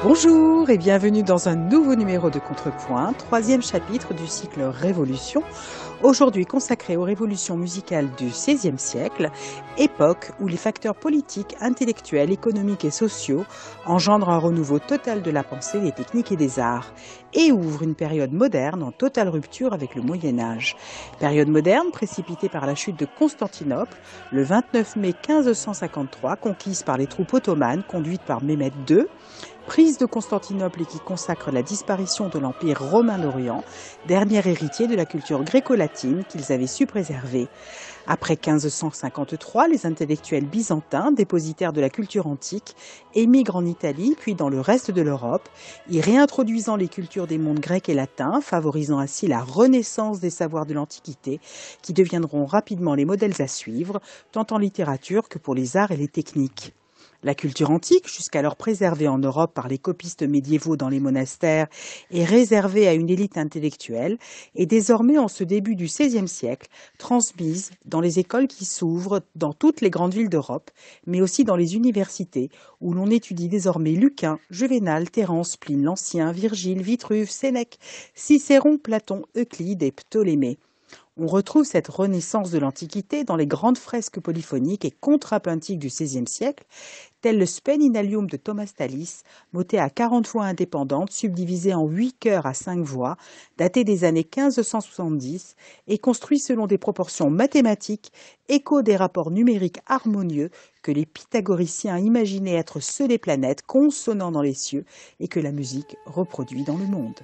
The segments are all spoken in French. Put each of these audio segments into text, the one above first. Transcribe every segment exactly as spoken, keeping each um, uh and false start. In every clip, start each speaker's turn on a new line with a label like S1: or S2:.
S1: Bonjour et bienvenue dans un nouveau numéro de Contrepoint, troisième chapitre du cycle Révolution, aujourd'hui consacré aux révolutions musicales du seizième siècle, époque où les facteurs politiques, intellectuels, économiques et sociaux engendrent un renouveau total de la pensée, des techniques et des arts, et ouvrent une période moderne en totale rupture avec le Moyen-Âge. Période moderne précipitée par la chute de Constantinople, le vingt-neuf mai mille cinq cent cinquante-trois, conquise par les troupes ottomanes conduites par Mehmed deux, prise de Constantinople et qui consacre la disparition de l'Empire romain d'Orient, dernier héritier de la culture gréco-latine qu'ils avaient su préserver. Après mille cinq cent cinquante-trois, les intellectuels byzantins, dépositaires de la culture antique, émigrent en Italie puis dans le reste de l'Europe, y réintroduisant les cultures des mondes grecs et latins, favorisant ainsi la renaissance des savoirs de l'Antiquité, qui deviendront rapidement les modèles à suivre, tant en littérature que pour les arts et les techniques. La culture antique, jusqu'alors préservée en Europe par les copistes médiévaux dans les monastères et réservée à une élite intellectuelle, est désormais, en ce début du seizième siècle, transmise dans les écoles qui s'ouvrent dans toutes les grandes villes d'Europe, mais aussi dans les universités, où l'on étudie désormais Lucain, Juvénal, Terence, Pline l'Ancien, Virgile, Vitruve, Sénèque, Cicéron, Platon, Euclide et Ptolémée. On retrouve cette renaissance de l'Antiquité dans les grandes fresques polyphoniques et contrapuntiques du seizième siècle, telles le Spes Inalium de Thomas Tallis, moté à quarante voix indépendantes, subdivisé en huit chœurs à cinq voix, daté des années mille cinq cent soixante-dix et construit selon des proportions mathématiques, écho des rapports numériques harmonieux que les pythagoriciens imaginaient être ceux des planètes consonnant dans les cieux et que la musique reproduit dans le monde.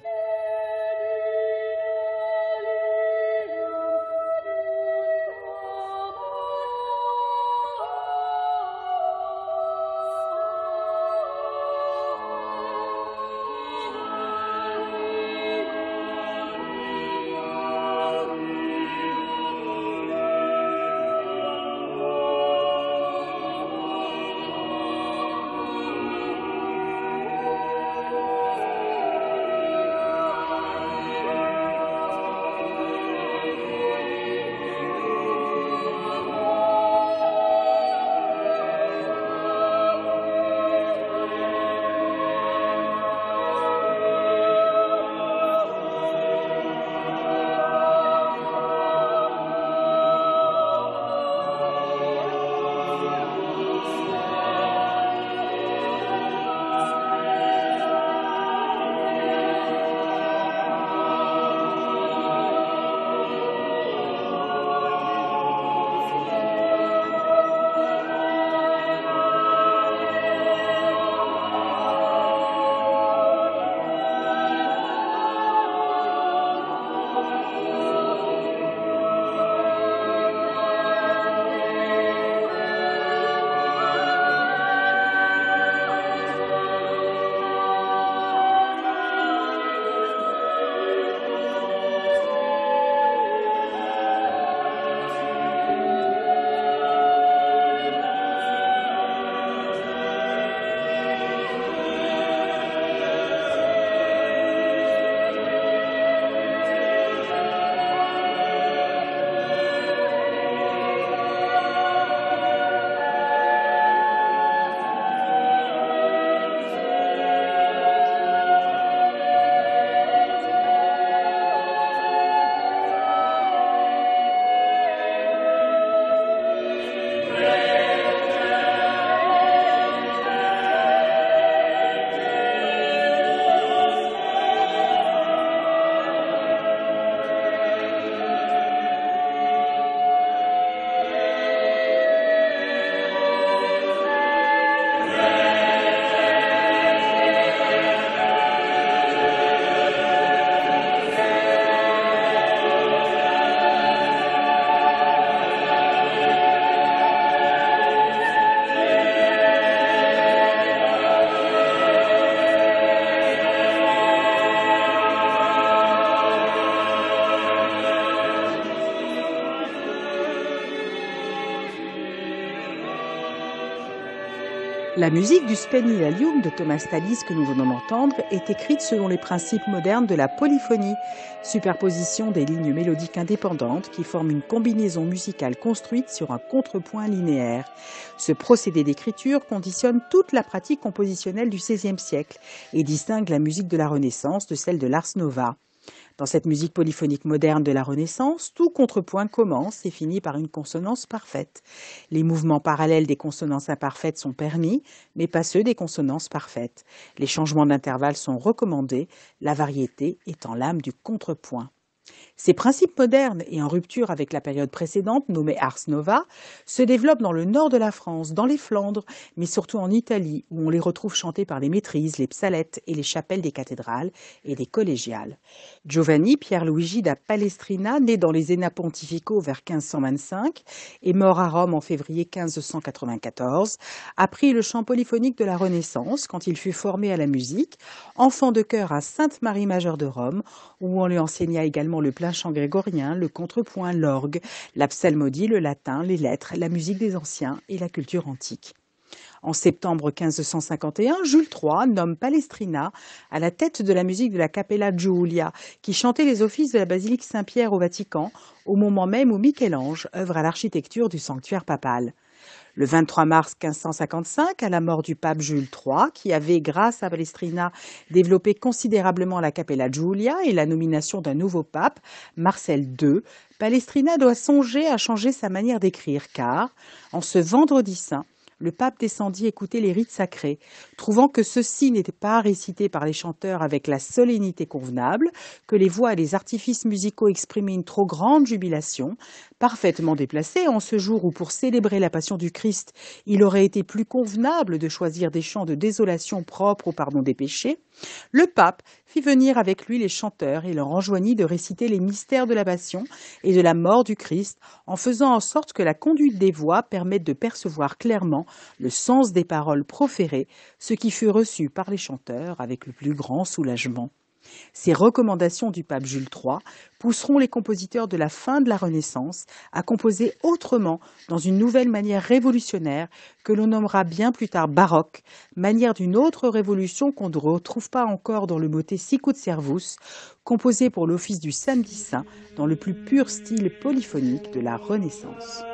S1: La musique du Spenilalium de Thomas Tallis que nous venons d'entendre est écrite selon les principes modernes de la polyphonie, superposition des lignes mélodiques indépendantes qui forment une combinaison musicale construite sur un contrepoint linéaire. Ce procédé d'écriture conditionne toute la pratique compositionnelle du seizième siècle et distingue la musique de la Renaissance de celle de l'Ars Nova. Dans cette musique polyphonique moderne de la Renaissance, tout contrepoint commence et finit par une consonance parfaite. Les mouvements parallèles des consonances imparfaites sont permis, mais pas ceux des consonances parfaites. Les changements d'intervalle sont recommandés, la variété étant l'âme du contrepoint. Ces principes modernes et en rupture avec la période précédente, nommée Ars Nova, se développent dans le nord de la France, dans les Flandres, mais surtout en Italie, où on les retrouve chantés par les maîtrises, les psalettes et les chapelles des cathédrales et des collégiales. Giovanni Pierluigi da Palestrina, né dans les États pontificaux vers quinze cent vingt-cinq et mort à Rome en février quinze cent quatre-vingt-quatorze, apprit le chant polyphonique de la Renaissance quand il fut formé à la musique, enfant de chœur à Sainte-Marie-Majeure de Rome, où on lui enseigna également le plein chant grégorien, le contrepoint, l'orgue, la psalmodie, le latin, les lettres, la musique des anciens et la culture antique. En septembre quinze cent cinquante et un, Jules trois nomme Palestrina à la tête de la musique de la Capella Giulia, qui chantait les offices de la basilique Saint-Pierre au Vatican, au moment même où Michel-Ange œuvre à l'architecture du sanctuaire papal. Le vingt-trois mars quinze cent cinquante-cinq, à la mort du pape Jules trois, qui avait, grâce à Palestrina, développé considérablement la Capella Giulia et la nomination d'un nouveau pape, Marcel deux, Palestrina doit songer à changer sa manière d'écrire, car, en ce vendredi saint, le pape descendit écouter les rites sacrés, trouvant que ceux-ci n'étaient pas récités par les chanteurs avec la solennité convenable, que les voix et les artifices musicaux exprimaient une trop grande jubilation, parfaitement déplacée en ce jour où, pour célébrer la passion du Christ, il aurait été plus convenable de choisir des chants de désolation propres au pardon des péchés, le pape fit venir avec lui les chanteurs et leur enjoignit de réciter les mystères de la passion et de la mort du Christ, en faisant en sorte que la conduite des voix permette de percevoir clairement le sens des paroles proférées, ce qui fut reçu par les chanteurs avec le plus grand soulagement. Ces recommandations du pape Jules trois pousseront les compositeurs de la fin de la Renaissance à composer autrement, dans une nouvelle manière révolutionnaire que l'on nommera bien plus tard baroque, manière d'une autre révolution qu'on ne retrouve pas encore dans le motet Sicut Servus, composé pour l'office du Samedi Saint dans le plus pur style polyphonique de la Renaissance.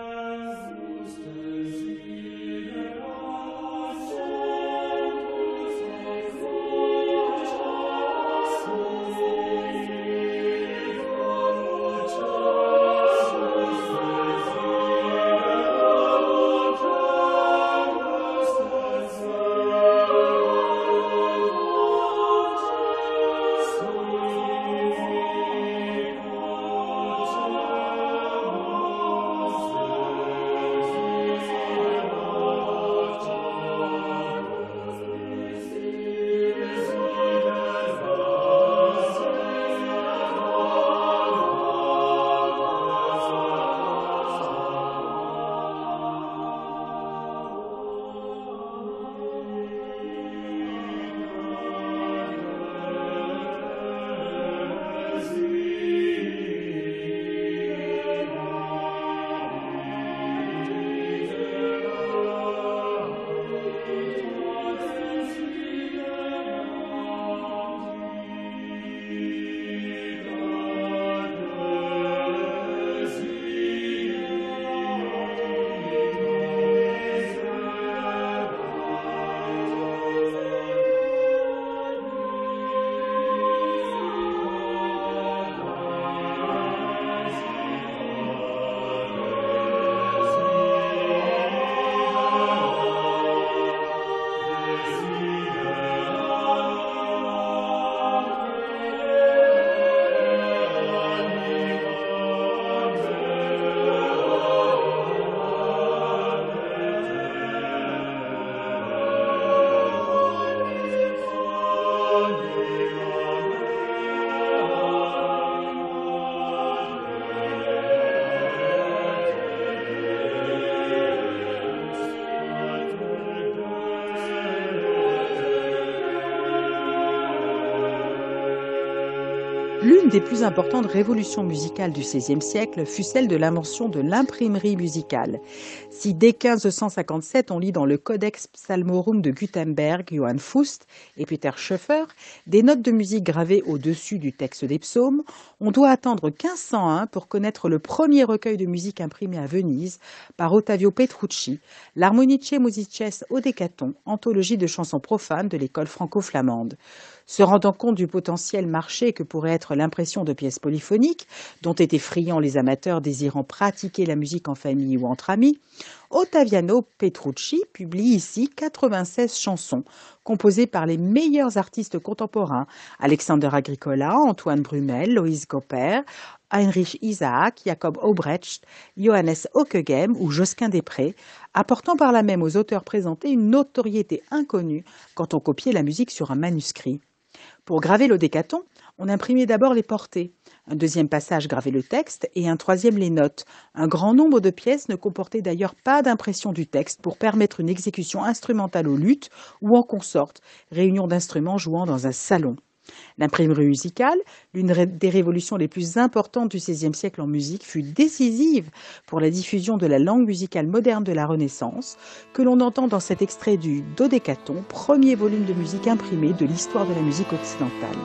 S1: L'une des plus importantes révolutions musicales du seizième siècle fut celle de l'invention de l'imprimerie musicale. Si dès quinze cent cinquante-sept on lit dans le Codex Psalmorum de Gutenberg, Johann Fust et Peter Schoeffer des notes de musique gravées au-dessus du texte des psaumes, on doit attendre quinze cent un pour connaître le premier recueil de musique imprimé à Venise par Ottavio Petrucci, l'Harmonice Musices Odecaton, anthologie de chansons profanes de l'école franco-flamande. Se rendant compte du potentiel marché que pourrait être l'impression de pièces polyphoniques, dont étaient friands les amateurs désirant pratiquer la musique en famille ou entre amis, Ottaviano Petrucci publie ici quatre-vingt-seize chansons, composées par les meilleurs artistes contemporains, Alexander Agricola, Antoine Brumel, Loïs Gopper, Heinrich Isaac, Jacob Obrecht, Johannes Ockeghem ou Josquin des Prés, apportant par là même aux auteurs présentés une notoriété inconnue quand on copiait la musique sur un manuscrit. Pour graver l'Odécaton, on imprimait d'abord les portées. Un deuxième passage gravait le texte et un troisième les notes. Un grand nombre de pièces ne comportaient d'ailleurs pas d'impression du texte pour permettre une exécution instrumentale au luth ou en consorte, réunion d'instruments jouant dans un salon. L'imprimerie musicale, l'une des révolutions les plus importantes du seizième siècle en musique, fut décisive pour la diffusion de la langue musicale moderne de la Renaissance, que l'on entend dans cet extrait du Dodécaton, premier volume de musique imprimé de l'histoire de la musique occidentale.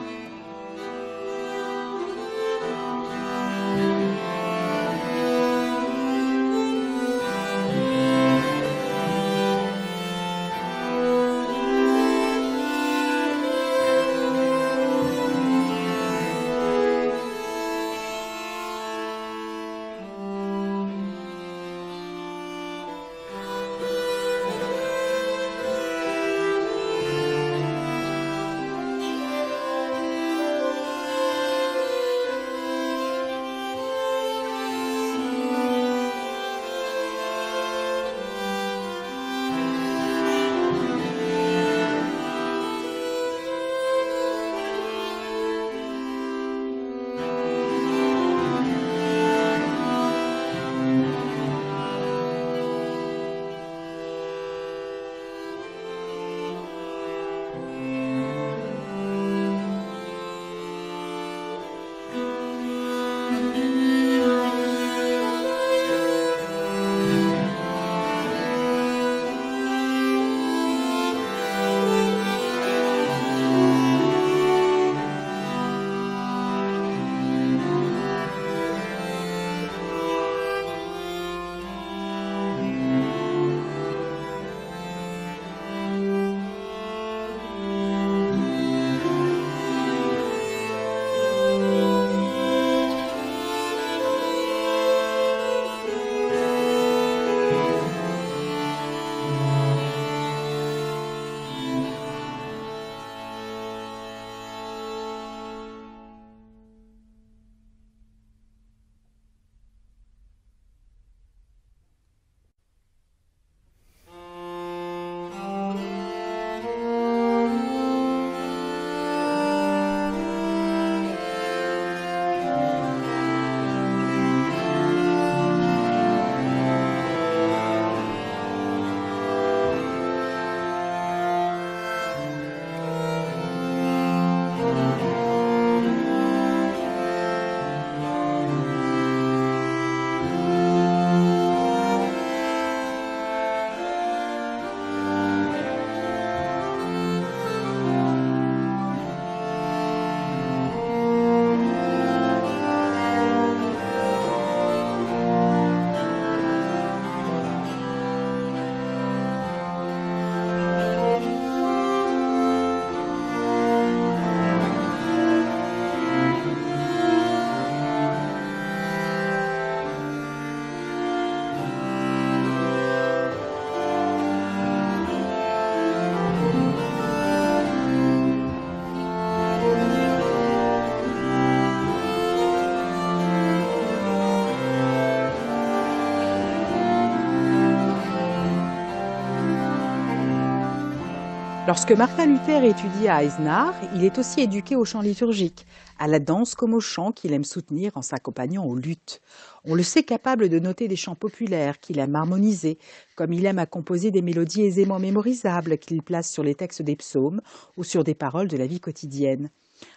S1: Lorsque Martin Luther étudie à Eisenach, il est aussi éduqué au chant liturgique, à la danse comme au chant qu'il aime soutenir en s'accompagnant au luth. On le sait capable de noter des chants populaires qu'il aime harmoniser, comme il aime à composer des mélodies aisément mémorisables qu'il place sur les textes des psaumes ou sur des paroles de la vie quotidienne.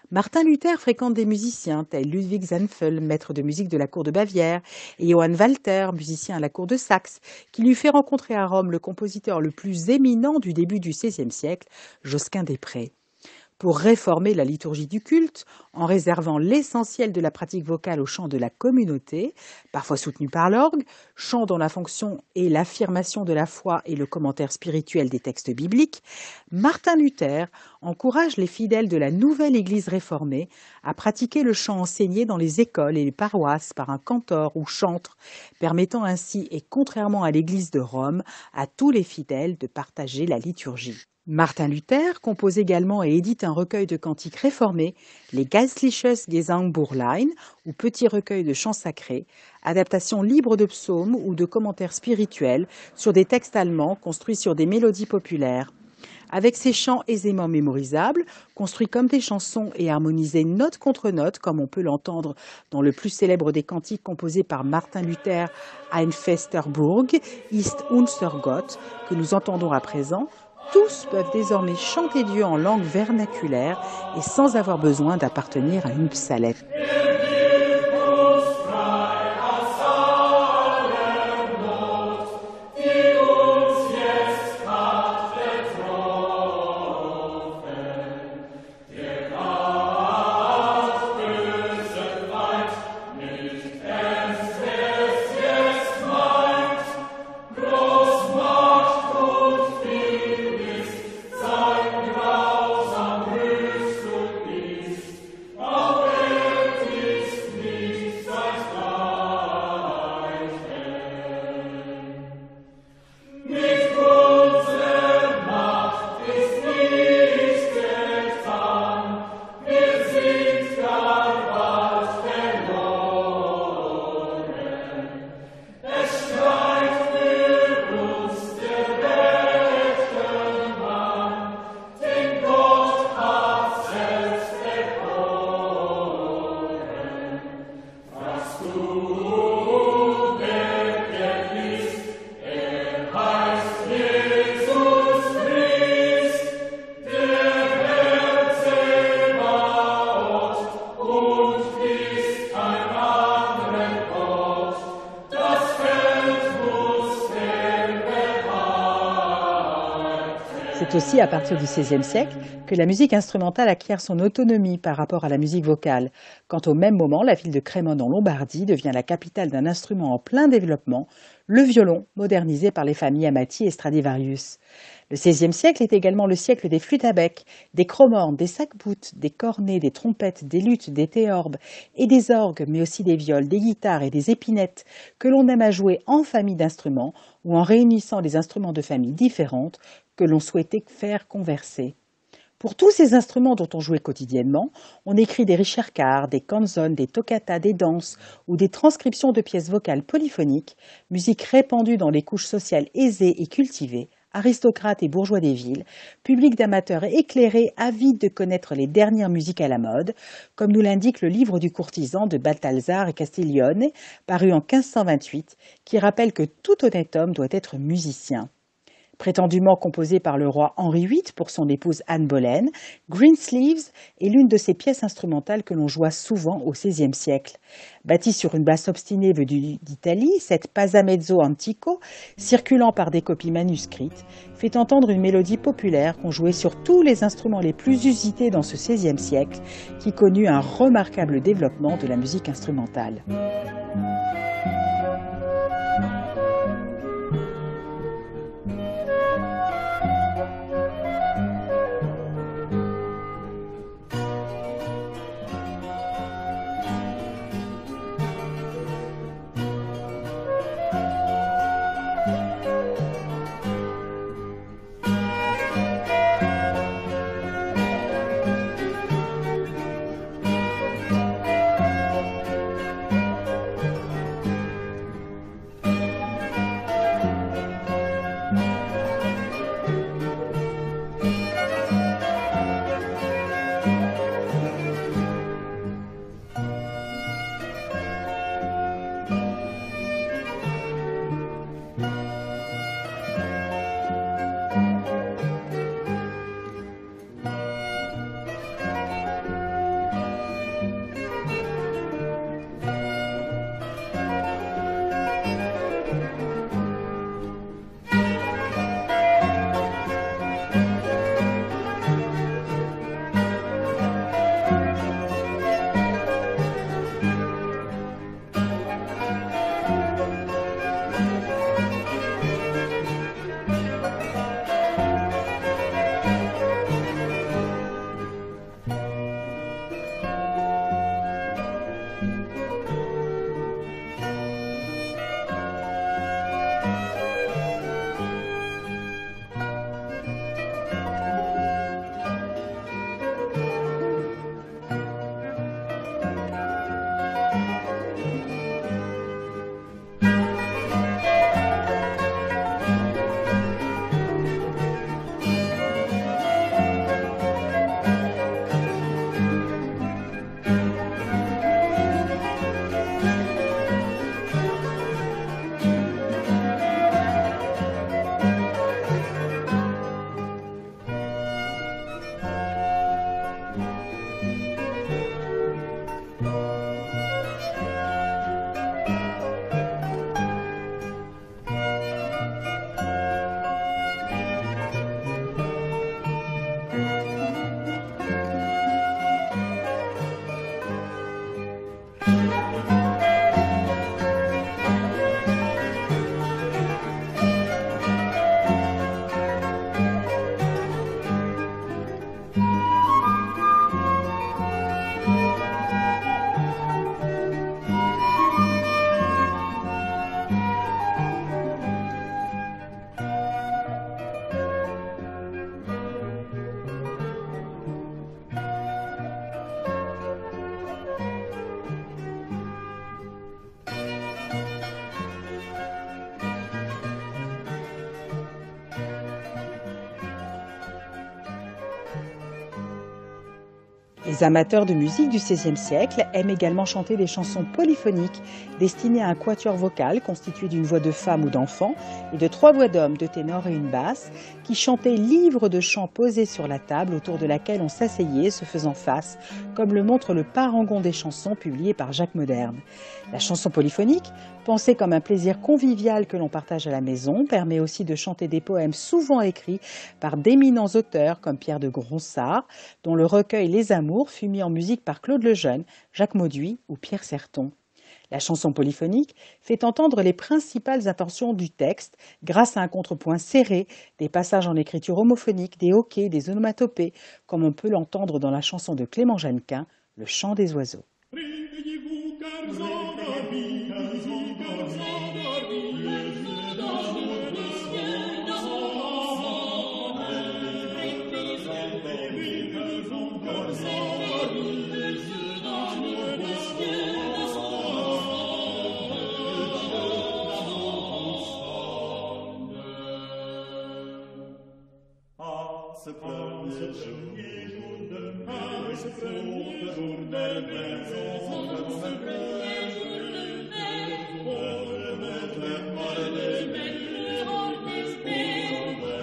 S1: Martin Luther fréquente des musiciens tels Ludwig Zanfel, maître de musique de la cour de Bavière, et Johann Walter, musicien à la cour de Saxe, qui lui fait rencontrer à Rome le compositeur le plus éminent du début du seizième siècle, Josquin des Prés. Pour réformer la liturgie du culte, en réservant l'essentiel de la pratique vocale au chant de la communauté, parfois soutenu par l'orgue, chant dont la fonction est l'affirmation de la foi et le commentaire spirituel des textes bibliques, Martin Luther encourage les fidèles de la nouvelle Église réformée à pratiquer le chant enseigné dans les écoles et les paroisses par un cantor ou chantre, permettant ainsi, et contrairement à l'Église de Rome, à tous les fidèles de partager la liturgie. Martin Luther compose également et édite un recueil de cantiques réformés, les Geistliches Gesangbuchlein, ou petits recueils de chants sacrés, adaptation libre de psaumes ou de commentaires spirituels sur des textes allemands construits sur des mélodies populaires. Avec ces chants aisément mémorisables, construits comme des chansons et harmonisés note contre note, comme on peut l'entendre dans le plus célèbre des cantiques composés par Martin Luther, Ein fester Burg ist unser Gott, que nous entendons à présent, tous peuvent désormais chanter Dieu en langue vernaculaire et sans avoir besoin d'appartenir à une psalette. C'est aussi à partir du seizième siècle que la musique instrumentale acquiert son autonomie par rapport à la musique vocale, quand au même moment la ville de Crémone en Lombardie devient la capitale d'un instrument en plein développement, le violon, modernisé par les familles Amati et Stradivarius. Le seizième siècle est également le siècle des flûtes à bec, des chromornes, des sac-boutes, des cornets, des trompettes, des luttes, des théorbes et des orgues, mais aussi des viols, des guitares et des épinettes que l'on aime à jouer en famille d'instruments ou en réunissant des instruments de familles différentes que l'on souhaitait faire converser. Pour tous ces instruments dont on jouait quotidiennement, on écrit des ricercares, des canzones, des toccatas, des danses ou des transcriptions de pièces vocales polyphoniques, musique répandue dans les couches sociales aisées et cultivées, aristocrates et bourgeois des villes, public d'amateurs éclairés avides de connaître les dernières musiques à la mode, comme nous l'indique le livre du courtisan de Balthazar et Castiglione, paru en quinze cent vingt-huit, qui rappelle que tout honnête homme doit être musicien. Prétendument composé par le roi Henri huit pour son épouse Anne Boleyn, Greensleeves est l'une de ces pièces instrumentales que l'on joua souvent au seizième siècle. Bâtie sur une basse obstinée venue d'Italie, cette Passamezzo Antico, circulant par des copies manuscrites, fait entendre une mélodie populaire qu'on jouait sur tous les instruments les plus usités dans ce seizième siècle, qui connut un remarquable développement de la musique instrumentale. Les amateurs de musique du seizième siècle aiment également chanter des chansons polyphoniques destinées à un quatuor vocal constitué d'une voix de femme ou d'enfant et de trois voix d'homme, deux ténors et une basse, qui chantaient livres de chants posés sur la table autour de laquelle on s'asseyait se faisant face, comme le montre le Parangon des chansons publié par Jacques Moderne. La chanson polyphonique, pensée comme un plaisir convivial que l'on partage à la maison, permet aussi de chanter des poèmes souvent écrits par d'éminents auteurs comme Pierre de Gronsart, dont le recueil Les Amours fut mis en musique par Claude Lejeune, Jacques Mauduit ou Pierre Certon. La chanson polyphonique fait entendre les principales intentions du texte grâce à un contrepoint serré, des passages en écriture homophonique, des hoquets, des onomatopées, comme on peut l'entendre dans la chanson de Clément Jeannequin, Le chant des oiseaux.
S2: Ce premier jour de mai, ce premier jour de mai, ce premier jour de mai, pour le maître parler, le grand esprit,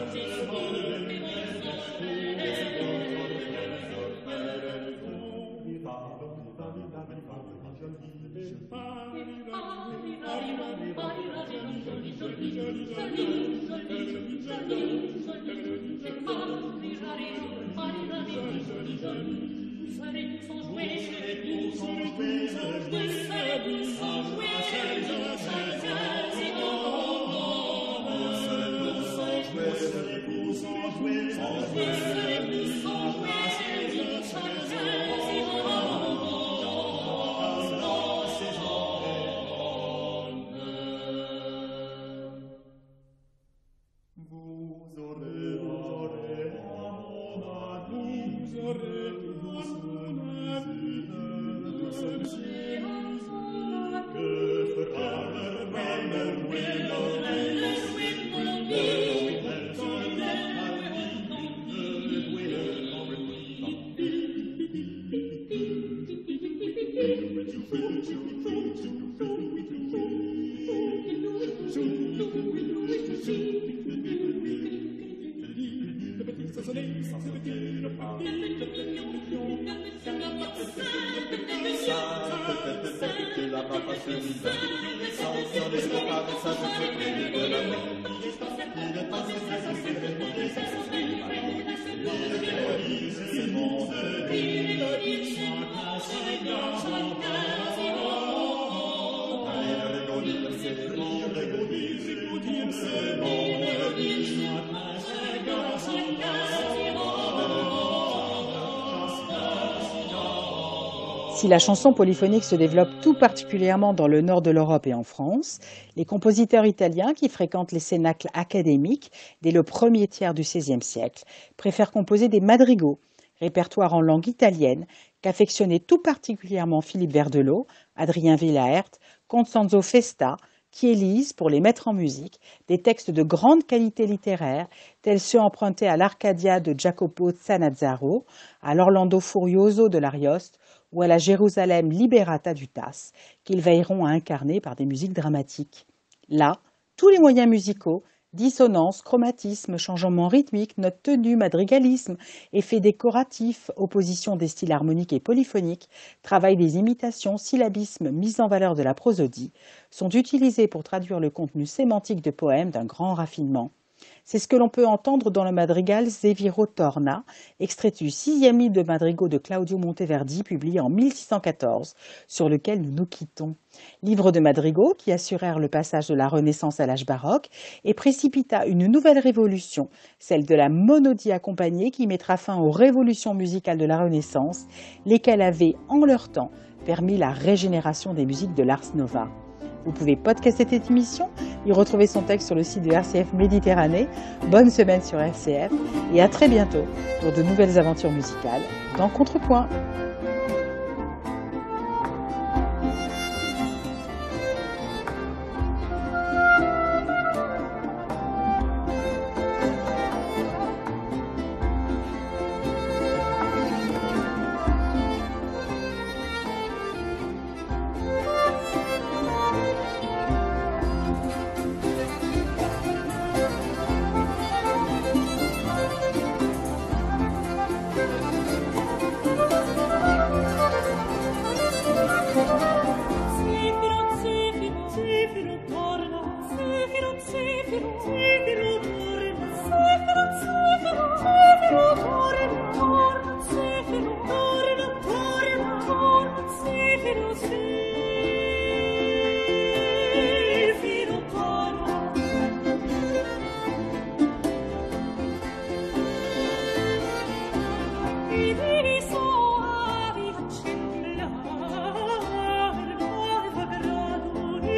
S1: Si la chanson polyphonique se développe tout particulièrement dans le nord de l'Europe et en France, les compositeurs italiens qui fréquentent les cénacles académiques dès le premier tiers du seizième siècle préfèrent composer des madrigaux, répertoire en langue italienne qu'affectionnaient tout particulièrement Philippe Verdelot, Adrien Villaert, Constanzo Festa, qui élisent, pour les mettre en musique, des textes de grande qualité littéraire, tels ceux empruntés à l'Arcadia de Jacopo Sanazzaro, à l'Orlando Furioso de l'Arioste ou à la Jérusalem Liberata du Tasse, qu'ils veilleront à incarner par des musiques dramatiques. Là, tous les moyens musicaux, dissonance, chromatisme, changement rythmique, notes tenues, madrigalisme, effets décoratifs, opposition des styles harmoniques et polyphoniques, travail des imitations, syllabisme, mise en valeur de la prosodie, sont utilisés pour traduire le contenu sémantique de poèmes d'un grand raffinement. C'est ce que l'on peut entendre dans le madrigal Zeviro Torna, extrait du sixième livre de madrigaux de Claudio Monteverdi, publié en mille six cent quatorze, sur lequel nous nous quittons. Livre de madrigaux qui assurèrent le passage de la Renaissance à l'âge baroque et précipita une nouvelle révolution, celle de la monodie accompagnée qui mettra fin aux révolutions musicales de la Renaissance, lesquelles avaient, en leur temps, permis la régénération des musiques de l'Ars Nova. Vous pouvez podcaster cette émission et retrouver son texte sur le site de R C F Méditerranée. Bonne semaine sur R C F et à très bientôt pour de nouvelles aventures musicales dans Contrepoint.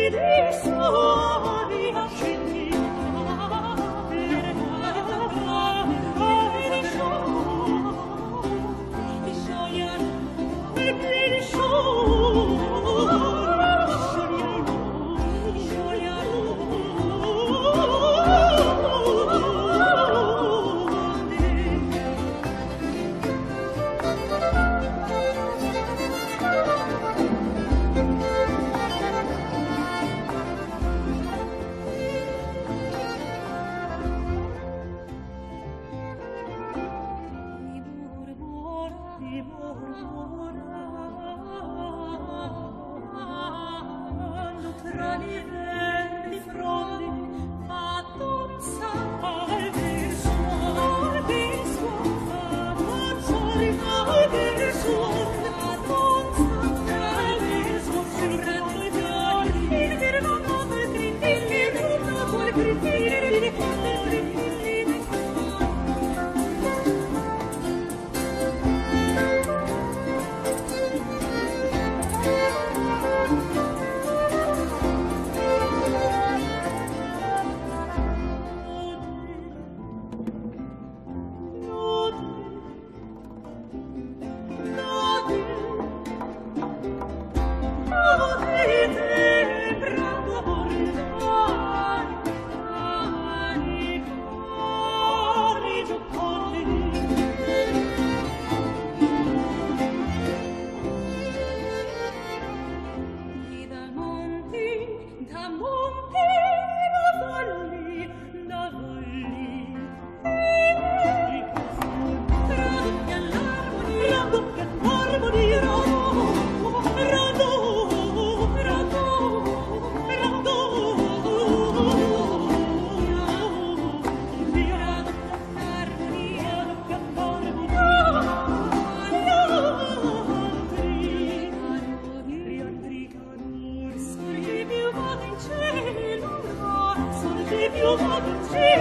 S3: Cielo, cielo,